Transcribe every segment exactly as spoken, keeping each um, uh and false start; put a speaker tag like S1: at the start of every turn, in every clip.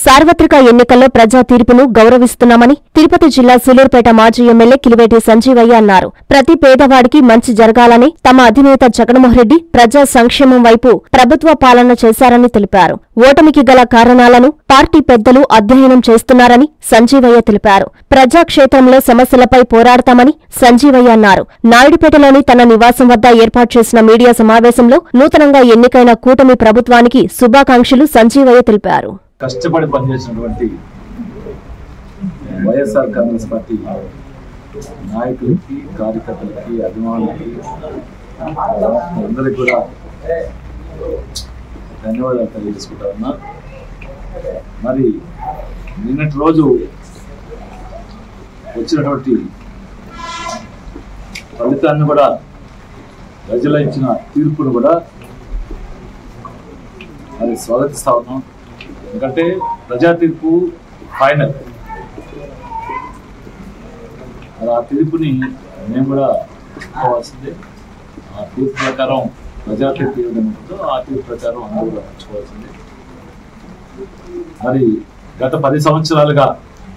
S1: సార్వత్రిక ఎన్నికల్లో ప్రజా తీర్పును గౌరవిస్తున్నామని తిరుపతి జిల్లా సూలూరుపేట మాజీ ఎమ్మెల్యే కిలివేటి సంజీవయ్య అన్నారు. ప్రతి పేదవాడికి మంచి జరగాలని తమ అధినేత జగన్మోహన్రెడ్డి ప్రజా సంక్షేమం వైపు ప్రభుత్వ పాలన చేశారని తెలిపారు. ఓటమికి గల కారణాలను పార్టీ పెద్దలు అధ్యయనం చేస్తున్నారని సంజీవయ్య తెలిపారు. ప్రజాక్షేత్రంలో సమస్యలపై పోరాడతామని సంజీవయ్య అన్నారు. నాయుడుపేటలోని తన నివాసం వద్ద ఏర్పాటు చేసిన మీడియా సమావేశంలో నూతనంగా ఎన్నికైన కూటమి ప్రభుత్వానికి శుభాకాంక్షలు సంజీవయ్య తెలిపారు.
S2: కష్టపడి పనిచేసినటువంటి వైఎస్ఆర్ కాంగ్రెస్ పార్టీ నాయకులకి, కార్యకర్తలకి, అభిమానులకి అందరికీ కూడా ధన్యవాదాలు తెలియజేసుకుంటా ఉన్నా. మరి నిన్నటి రోజు వచ్చినటువంటి ఫలితాన్ని కూడా, ప్రజలు ఇచ్చిన తీర్పును కూడా అది స్వాగతిస్తా ఉన్నాం. ఎందుకంటే ప్రజా తీర్పు ఫైనల్. అది ఆ తీర్పుని మేము కూడా ఒప్పుకోవాల్సిందే. ఆ తీర్పు ప్రకారం ప్రజా తీర్పు ఏ విధంగా ఉంటుందో ఆ తీర్పు ప్రకారం అందరూ కూడా నడుచుకోవాల్సిందే. మరి గత పది సంవత్సరాలుగా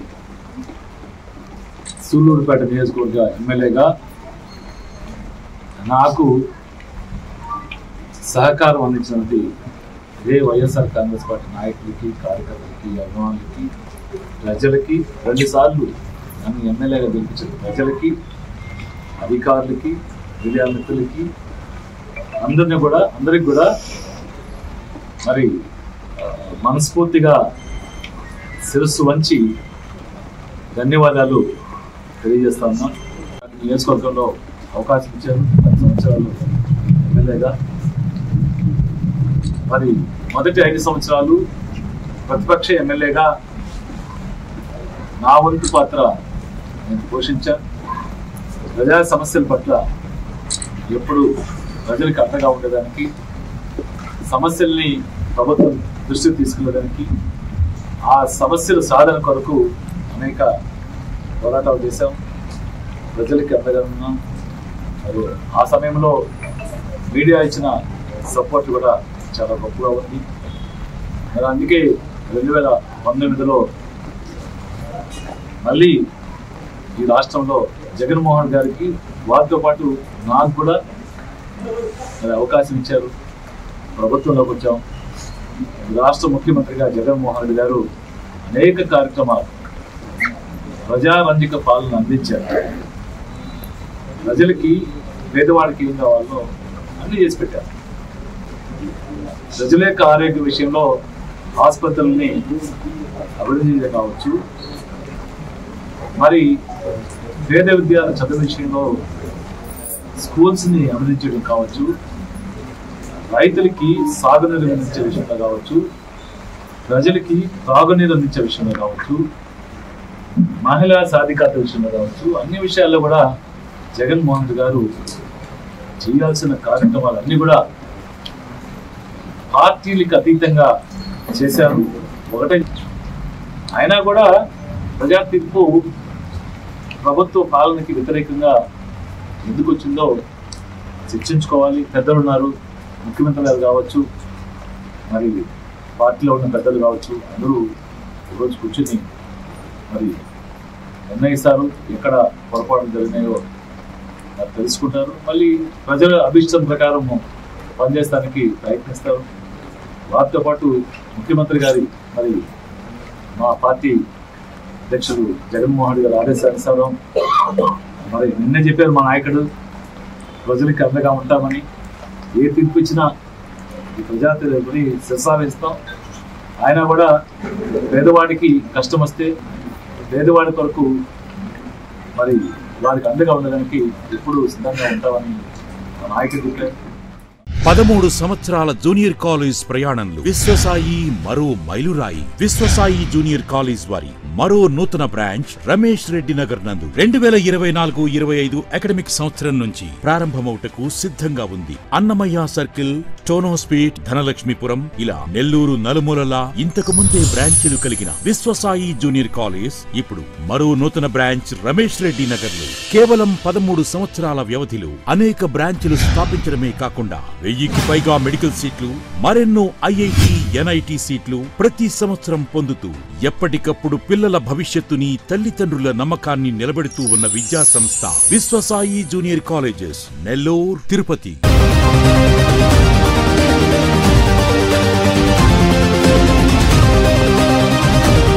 S2: సూలూరుపేట నియోజకవర్గ ఎమ్మెల్యేగా నాకు సహకారం అందించినటువంటి ఇదే వైఎస్ఆర్ కాంగ్రెస్ పార్టీ నాయకులకి, కార్యకర్తలకి, అభిమానులకి, ప్రజలకి, రెండుసార్లు నన్ను ఎమ్మెల్యేగా గెలిపించిన ప్రజలకి, అధికారులకి, మీడియా మిత్రులకి, అందరినీ కూడా అందరికి కూడా మరి మనస్ఫూర్తిగా శిరస్సు వంచి ధన్యవాదాలు తెలియజేస్తా ఉన్నాం. నియోజకవర్గంలో అవకాశం ఇచ్చారు పది సంవత్సరాలు ఎమ్మెల్యేగా. మరి మొదటి ఐదు సంవత్సరాలు ప్రతిపక్ష ఎమ్మెల్యేగా నా వంతు పాత్ర నేను పోషించాను. ప్రజా సమస్యల పట్ల ఎప్పుడు ప్రజలకు అండగా ఉండడానికి, సమస్యల్ని ప్రభుత్వం దృష్టికి తీసుకెళ్ళడానికి, ఆ సమస్యల సాధన కొరకు అనేక పోరాటాలు చేశాం. ప్రజలకి అండగా ఉన్నాం. మరి ఆ సమయంలో మీడియా ఇచ్చిన సపోర్ట్ కూడా చాలా గొప్పగా ఉంది. మరి అందుకే రెండు వేల పంతొమ్మిదిలో మళ్ళీ ఈ రాష్ట్రంలో జగన్మోహన్ గారికి, వారితో పాటు నాకు కూడా మరి అవకాశం ఇచ్చారు. ప్రభుత్వంలోకి వచ్చాం. రాష్ట్ర ముఖ్యమంత్రిగా జగన్మోహన్ రెడ్డి గారు అనేక కార్యక్రమాలు, ప్రజారంజిక పాలన అందించారు. ప్రజలకి, పేదవాడికి ఏం కావాలో అన్ని చేసి పెట్టారు. ప్రజల యొక్క ఆరోగ్య విషయంలో ఆసుపత్రులని అభివృద్ధి కావచ్చు, మరి పేద విద్యార్థుల చదువు విషయంలో స్కూల్స్ని అభివృద్ధి చేయడం కావచ్చు, రైతులకి సాగునీరు అందించే విషయంలో కావచ్చు, ప్రజలకి తాగునీరు అందించే విషయంలో కావచ్చు, మహిళా సాధికారత విషయంలో కావచ్చు, అన్ని విషయాల్లో కూడా జగన్మోహన్ రెడ్డి గారు చేయాల్సిన కార్యక్రమాలు అన్ని కూడా పార్టీలకు అతీతంగా చేశారు. ఒకటే అయినా కూడా ప్రజా తీర్పు ప్రభుత్వ పాలనకి వ్యతిరేకంగా ఎందుకు వచ్చిందో చర్చించుకోవాలి. పెద్దలు ఉన్నారు, ముఖ్యమంత్రి గారు కావచ్చు, మరి పార్టీలో ఉన్న పెద్దలు కావచ్చు, అందరూ ఈరోజు కూర్చుని మరి నిర్ణయిస్తారు. ఎక్కడ పొరపాటు జరిగినాయో తెలుసుకుంటారు. మళ్ళీ ప్రజల అభిష్టం ప్రకారం పనిచేయడానికి ప్రయత్నిస్తారు. వారితో పాటు ముఖ్యమంత్రి గారి మరి మా పార్టీ అధ్యక్షుడు జగన్మోహన్ రెడ్డి గారి ఆదేశానుసారం మరి నిన్నే చెప్పారు మా నాయకుడు, ప్రజలకి అండగా ఉంటామని. ఏ తీర్పు ఇచ్చినా ఈ ప్రజా తీర్పుని శిరసావహిస్తాం. ఆయన కూడా పేదవాడికి కష్టం వస్తే పేదవాడి కొరకు మరి వారికి అండగా ఉండడానికి ఎప్పుడు సిద్ధంగా ఉంటామని మా నాయకుడు చెప్పారు.
S3: పదమూడు సంవత్సరాల జూనియర్ కాలేజ్ ప్రయాణంలో విశ్వసాయి మరో మైలురాయి. విశ్వసాయి జూనియర్ కాలేజ్ వారి మరో నూతన బ్రాంచ్ రమేష్ రెడ్డి నగర్ నందు రెండు వేల ఇరవై నాలుగు ఇరవై ఐదు అకాడమిక్ సంవత్సరం నుంచి ప్రారంభమవుటకు సిద్ధంగా ఉంది. అన్నమయ్య సర్కిల్, టోనోస్పీట్, ధనలక్ష్మీపురం ఇలా నెల్లూరు నలుమూలలా ఇంతకు ముందే బ్రాంచీలు కలిగిన విశ్వసాయి జూనియర్ కాలేజ్ ఇప్పుడు మరో నూతన బ్రాంచ్ రమేష్ రెడ్డి నగర్ లో కేవలం పదమూడు సంవత్సరాల వ్యవధిలో అనేక బ్రాంచీలు స్థాపించడమే కాకుండా వెయ్యికి పైగా మెడికల్ సీట్లు, మరెన్నో ఐఐటి, ఎన్ఐటి సీట్లు ప్రతి సంవత్సరం పొందుతూ ఎప్పటికప్పుడు పిల్లల భవిష్యత్తుని, తల్లిదండ్రుల నమ్మకాన్ని నిలబెడుతూ ఉన్న విద్యా సంస్థ విశ్వసాయి జూనియర్ కాలేజెస్, నెల్లూరు, తిరుపతి.